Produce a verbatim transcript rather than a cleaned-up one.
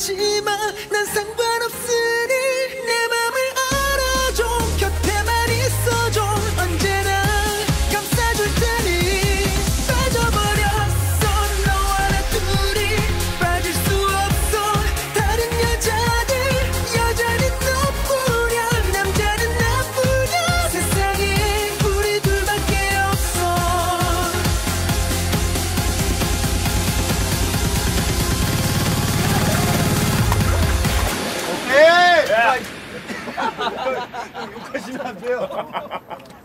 하지마. 난 상관없으니 내 맘을 알아줘. 곁에만 있어줘. 언제나 감싸줄 테니. 빠져버렸어 너와 나 둘이. 빠질 수 없어 다른 여자들. 여자는 너뿐이야 남자는 나뿐이야. 세상에 우리 둘밖에 없어. 오케이! 욕하시면 안 돼요.